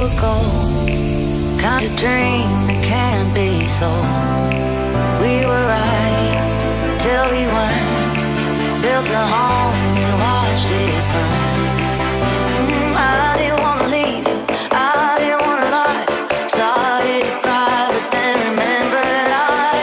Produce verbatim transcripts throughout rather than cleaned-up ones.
ago, kind of dream that can't be sold. We were right till we weren't. Built a home and watched it burn. Mm, I didn't wanna leave you, I didn't wanna lie. Started to cry, but then remembered I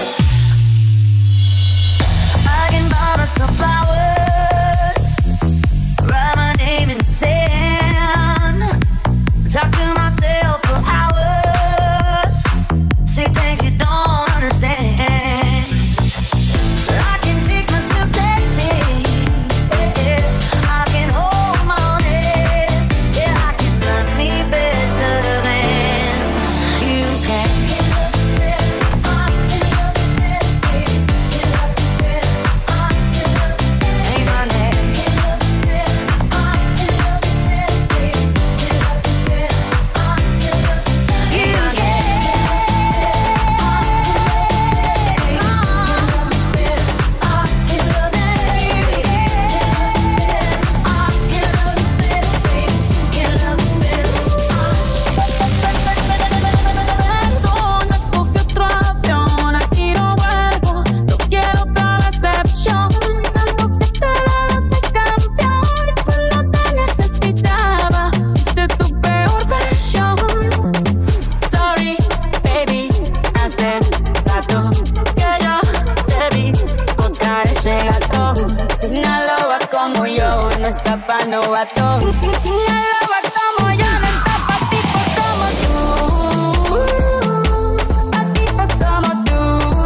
I can buy myself flowers, write my name in the sand, talk to myself for hours, say things you don't understand. I can take myself dancing, yeah. I can hold my own head, yeah. I can love me better than you can. Ain't my name. Una loba como yo no está pa' novato. Una loba como yo no está pa' tipos como tú. Pa' tipos como tú.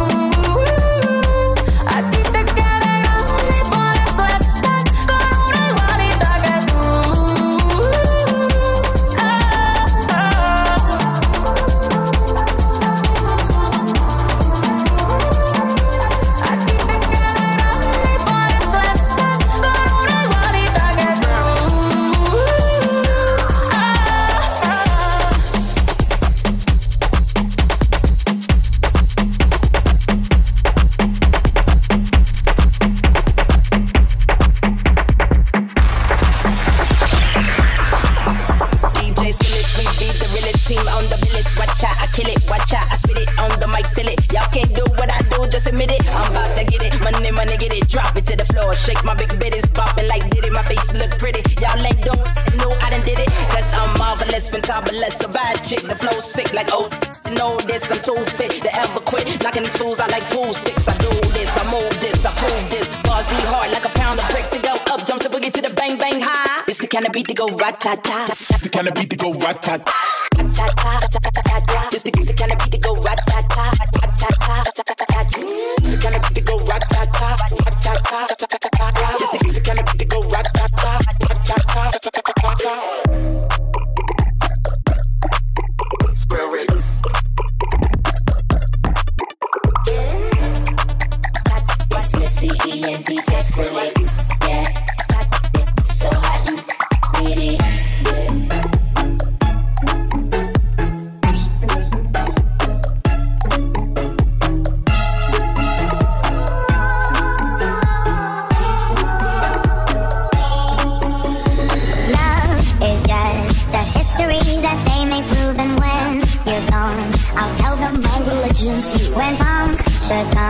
A ti te queda grande y por eso estás con una igualita que tú. Ah, ah. A ti te queda grande y por eso estás con una igualita que tú. Ah, ah. D J Skillet, we be the realest team on the realest. Watch out, I kill it, watch out, I spit it on the mic, feel it. Y'all can't do what I do, just admit it. I'm about to get it, money, money, get it, drop it to the floor. Shake my big bitties, bopping like did it. My face look pretty, y'all ain't doing no, I done did it. Cause I'm marvelous, fantabulous, a bad chick, the flow sick like oh. You know this, I'm too fit to ever quit. Knocking these fools out like pool sticks. I do this, I move this, I prove this. Bars be hard like a pound of bricks to go up, jump to boogie to the bang bang high. It's the kind of beat to go rat-ta-ta. It's the kind of beat to go rat-tat. It's the, it's the kind of beat to go rat-ta-ta, rat-ta-ta. It's the kind of beat to go rat-ta-ta, rat-ta-ta. It's the, it's the kind of beat to go rat-ta-ta, rat-ta-ta. Square rigs. It's Missy E and D J Skrillex. Yeah, so how you with it? Love is just a history that they may prove, and when you're gone, I'll tell them my religion's you. When punctures come